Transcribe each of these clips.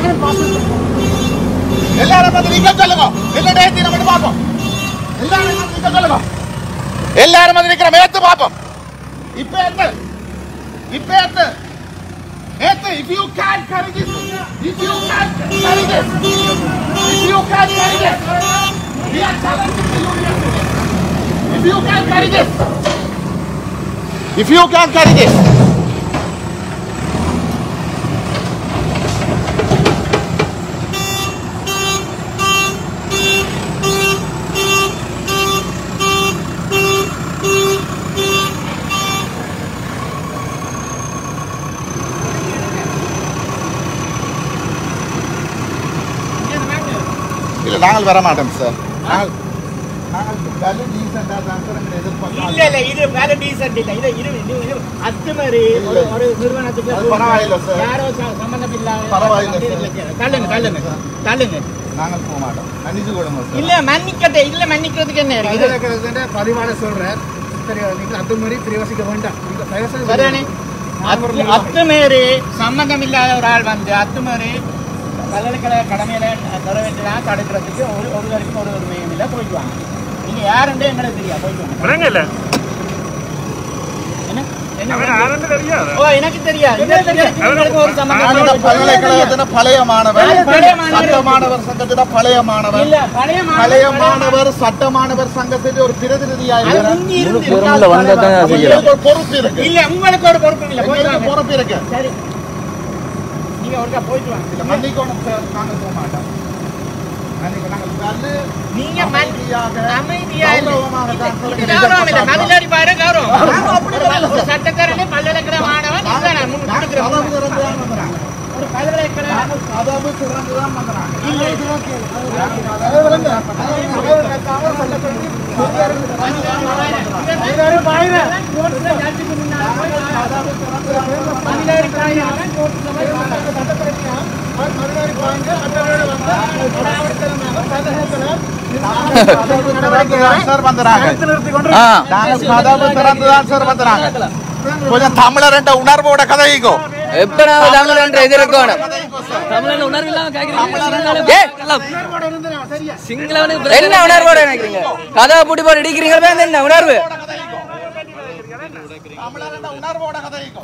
எல்லாரும் வந்து நீங்க சொல்லுங்க. எல்லா டேத்தையும் நம்ம பார்ப்போம். எல்லாரும் வந்து நீங்க சொல்லுங்க. எல்லாரும் வந்து நிக்கிற மேத்து பார்ப்போம். இப்ப ஏத்து. If you can't carry this, we are challenging the university. If you can't carry this. நாங்கள் வர மாட்டோம் சார். நாங்கள் வேலை டீசெண்டா தான் சார் எங்க எதிர்பார்க்கிறோம். இல்ல இது வேலை டீசென்ட் இல்ல. இது அத்துமரி ஒரு நிறுவனத்துக்கு பரவாயில்லை சார். யாரோ சம்பந்தம் இல்லாத பரவாயில்லை சார். தள்ளுங்க. நாங்கள் போக மாட்டோம். மன்னிச்சு கொடுங்க சார். இல்ல மன்னிக்கிறதுக்கு என்ன இருக்கு? இதுல பதிவாளர் சொல்றார். சரி நீங்க அத்துமரி பிரயோசிக்க வேண்டாம். சரியானே? அத்துமரி சம்பந்தம் இல்லாத ஒரு ஆள் வந்து அத்துமரி பல்கலைக்கழக கடமையில நிறைவேற்றலாம் தடுக்கிறதுக்கு ஒருவருக்கும் ஒரு உரிமையும் இல்லை. போய்க்குவாங்க. நீங்க யாருன்னு எங்களுக்கு தெரியாது. போய்க்குவாங்க. எனக்கு தெரியாது. ஒரு பல்கலைக்கழகத்தின பழைய மாணவர் சட்ட மாணவர் சங்கத்தின பழைய மாணவர் சட்ட மாணவர் சங்கத்தின் ஒரு பிரதிநிதியாக பொறுப்பு இருக்கு. இல்ல உங்களுக்கு ஒரு பொறுப்பு இல்லை. பொறுப்பு இருக்கு. சரி நீங்க ஒருக்கா போயிட்டு வாங்க. மன்னிக்கணும் சார். நாங்கள் போக மாட்டோம். நீங்க சட்டக்காரனே பல்கலைக்கழக மாணவன் ஒரு பல்கலைக்கழக கொஞ்சம் தமிழர் என்ற உணர்வோட கதைக்கோ எப்ப தமிழர் என்ற எதிர்க்கணும். என்ன உணர்வோட நினைக்கிறீங்க? கதை பூட்டி போட்டு அடிக்கிறீங்க. என்ன உணர்வு? உணர்வோட கதைக்கோ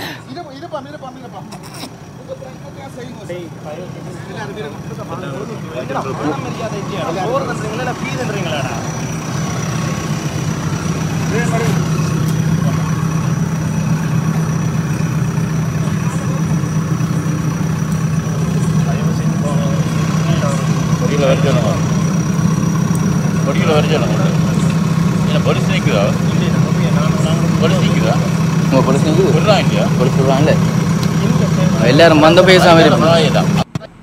எல்லாரும் வந்து பேசாம இருப்பாங்க.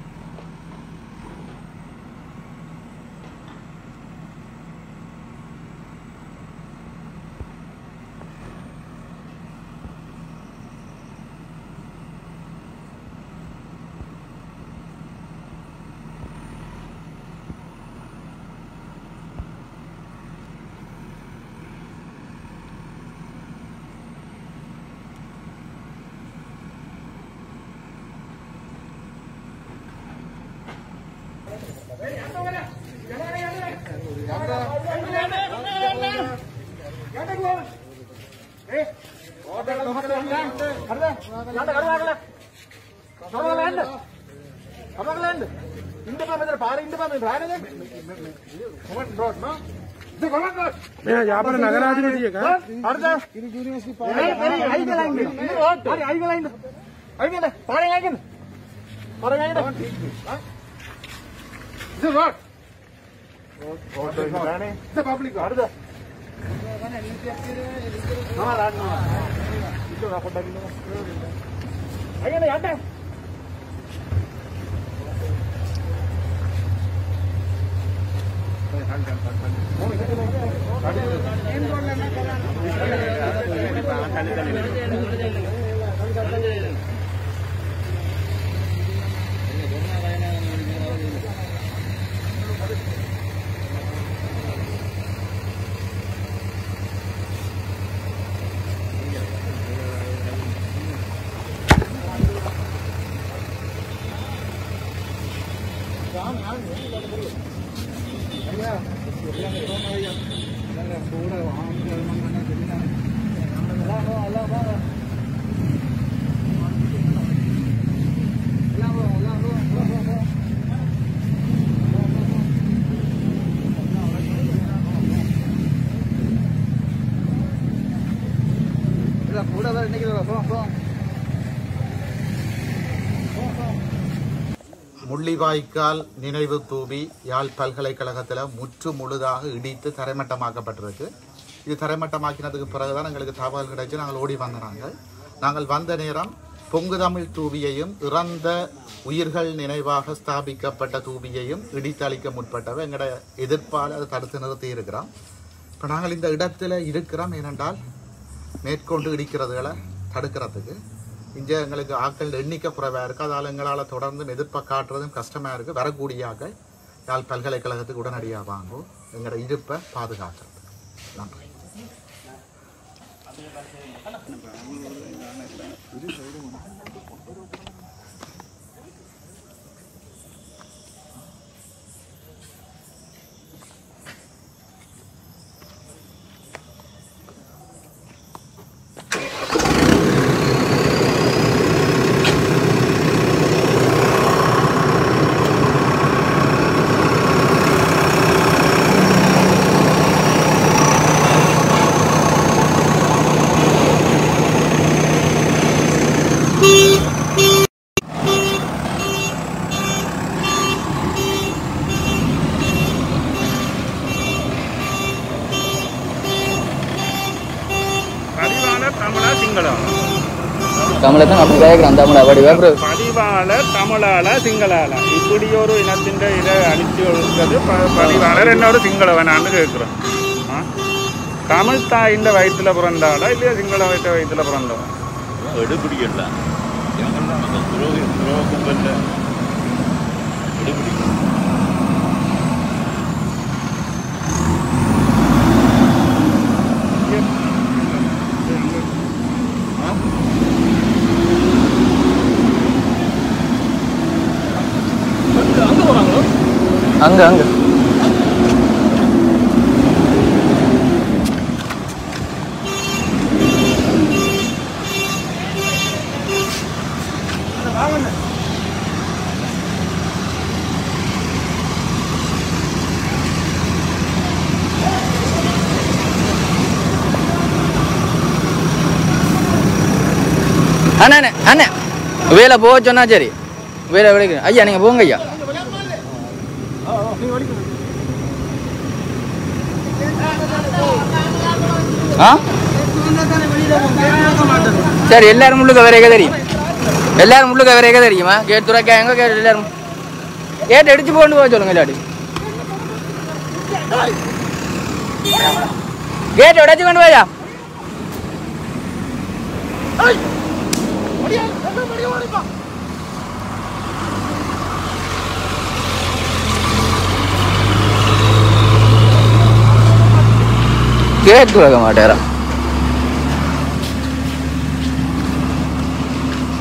यहाँ पर नगराधिपति முள்ளிவாய்க்கால் நினைவு தூவி யாழ் பல்கலைக்கழகத்தில் முற்று முழுதாக இடித்து தரைமட்டமாக்கப்பட்டிருக்கு. இது தரைமட்டமாக்கினதுக்கு பிறகுதான் எங்களுக்கு தகவல் கிடைச்சி நாங்கள் ஓடி நாங்கள் வந்த நேரம் பொங்கு தமிழ் தூவியையும் இறந்த உயிர்கள் நினைவாக ஸ்தாபிக்கப்பட்ட தூவியையும் இடித்தளிக்க முற்பட்டவை எங்களோட எதிர்ப்பால் அதை தடுத்து நிறுத்தி இருக்கிறோம். இப்போ நாங்கள் இந்த இடத்துல இருக்கிறோம். ஏனென்றால் மேற்கொண்டு இடிக்கிறதுகளை தடுக்கிறதுக்கு இங்கே எங்களுக்கு ஆட்கள் எண்ணிக்கை குறைவாக இருக்குது. அதால் எங்களால் தொடர்ந்து எதிர்ப்பை காட்டுறதும் கஷ்டமாக இருக்குது. வரக்கூடிய ஆக்கள் யாழ் பல்கலைக்கழகத்துக்கு உடனடியாக வாங்கும் எங்களோட இருப்பை பாதுகாக்கிறது. நன்றி. தமிழத்தான் அப்படி கேட்குறான். தமிழ் அப்படி பதிவாளர் தமிழால சிங்களால இப்படி ஒரு இனத்தின் இதை அழித்து கொடுத்தது பதிவாளர் என்ன ஒரு சிங்களவனான்னு கேட்குறோம். தமிழ் தாயின் வயிற்றுல பிறந்தாளா இல்லையா சிங்கள வயிற்றுல பிறந்தவன் எடுபிடிக்கல கும்பல்ல எடுபிடிக்க அங்க அங்க அண்ணா அண்ணா வேலை போக சொன்னா சரி. வேலை விளைக்கிறேன் ஐயா. நீங்க போங்க ஐயா. சரி எல்லாரும் முள்ளுக்க வரைக்க தெரியும். எல்லாரும் முள்ளுக்க வரைக்க தெரியுமா? கேட் துறைக்காங்க. கேட் எல்லாரும் கேட் அடிச்சு போட்டு போக சொல்லுங்க. இல்லாட்டி கேட் உடைச்சு கொண்டு போயா. கேட் துறக்க மாட்டேறா.